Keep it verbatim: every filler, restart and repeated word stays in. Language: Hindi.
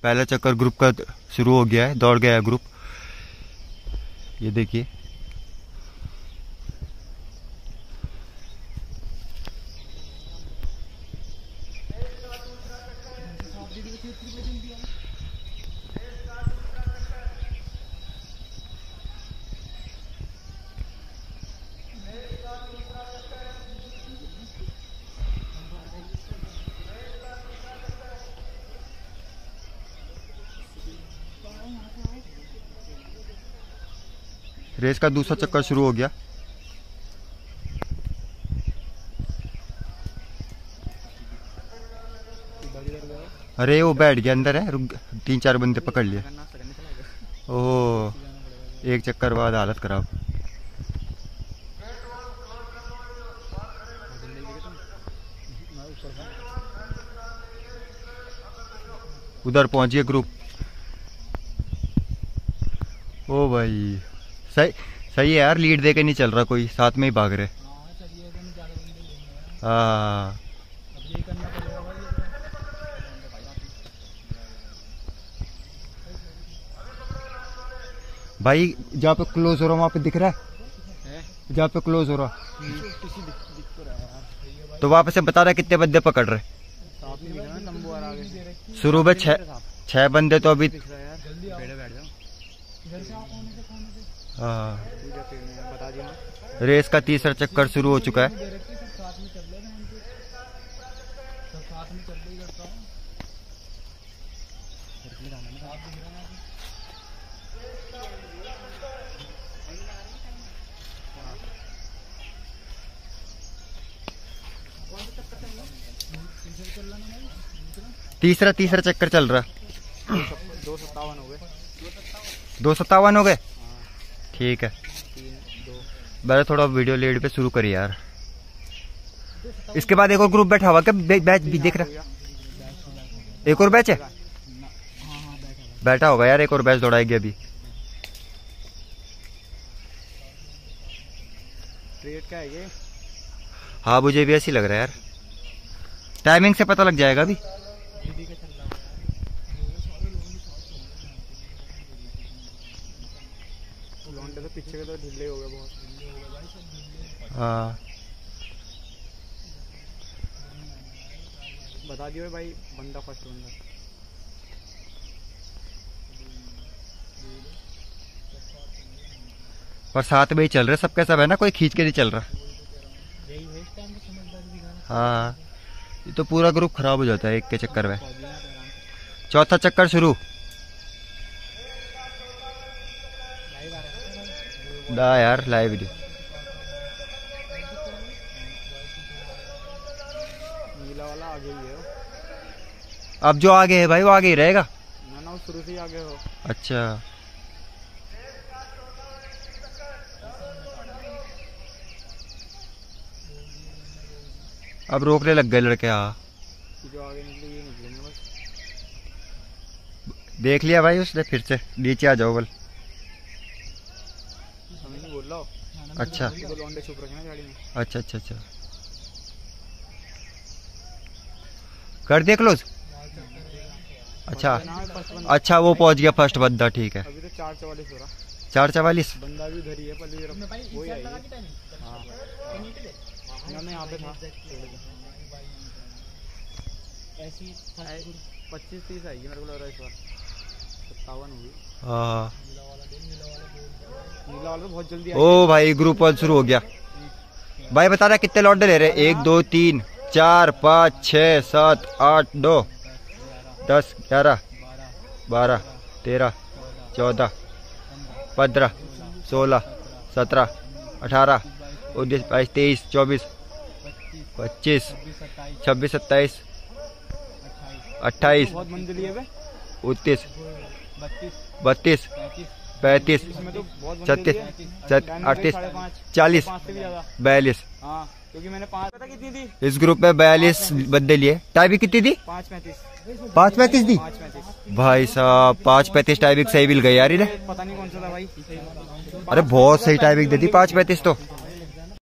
पहला चक्कर ग्रुप का शुरू हो गया है, दौड़ गया है ग्रुप। ये देखिए रेस का दूसरा चक्कर शुरू हो गया। अरे वो बैठ गया अंदर है, रुक, तीन चार बंदे पकड़ लिए। ओह एक चक्कर बाद हालत खराब। उधर पहुंच गए ग्रुप। ओ भाई सही सही है यार, लीड देके नहीं चल रहा कोई, साथ में ही भाग रहे। हाँ भाई जहाँ पे क्लोज हो रहा वहाँ पे दिख रहा है, जहाँ पे क्लोज हो रहा तो वहाँ पे से बता रहा है कितने बंदे पकड़ रहे। शुरू में छह छह बंदे तो अभी। हाँ रेस का तीसरा चक्कर शुरू हो चुका है। तीसरा तीसरा चक्कर चल रहा। दो सत्तावन हो गए। दो सत्तावन हो गए ठीक है। मैंने थोड़ा वीडियो लेट पे शुरू करी यार। इसके बाद एक और ग्रुप बैठा हुआ क्या? बैच भी देख रहा, एक और बैच है बैठा होगा यार, एक और बैच दौड़ाएगी अभी। क्या है ये? हाँ मुझे भी ऐसी लग रहा है यार, टाइमिंग से पता लग जाएगा अभी। तो पीछे के तो ढीले हो गए बहुत। हाँ बता दियो भाई, बंदा फर्स्ट बंदा। और साथ में ही चल रहे सब के सब है ना, कोई खींच के नहीं चल रहा। हाँ ये तो पूरा ग्रुप खराब हो जाता है एक के चक्कर में। चौथा चक्कर शुरू। दा यार लाइव वीडियो। नीला वाला आगे ही है। अब जो आगे है भाई वो आगे ही रहेगा ना, ना शुरू से ही आगे हो। अच्छा अब रोकने लग गए लड़के। हाँ जो आगे निकले ये निकलेंगे बस। देख लिया भाई उसने, फिर से नीचे आ जाओ बल। अच्छा अच्छा अच्छा अच्छा कर दे क्लोज। अच्छा अच्छा वो पहुंच गया फर्स्ट बंदा ठीक है। अभी तो चार चवालीस हो रहा। चार चवालीस बंदा भी उधर ही है, पल्ली वही आई है। हाँ मैं यहाँ पे था। ऐसी पच्चीस तीस आएगी मेरे को लग रहा है इस बार। सत्तावन होगी। हाँ नीला वाला बहुत जल्दी। ओ भाई ग्रुप वन शुरू हो गया भाई। बता रहा कितने लौंडे ले रहे? एक दो तीन चार पाँच छः सात आठ नौ दस ग्यारह बारह तेरह चौदह पंद्रह सोलह सत्रह अठारह उन्नीस बाईस तेईस चौबीस पच्चीस छब्बीस सत्ताईस अट्ठाईस उनतीस बत्तीस पैंतीस छत्तीस अड़तीस चालीस बयालीस। क्योंकि मैंने पाँच पता कितनी थी इस ग्रुप में, बयालीस बंदे लिए। टाइमिंग कितनी थी? पाँच पैंतीस। पाँच पैंतीस थी भाई साहब। पाँच पैंतीस टाइमिंग सही मिल गई यार इन्हें। पता नहीं कौन सा था भाई। अरे बहुत सही टाइमिंग दी थी पाँच पैंतीस तो।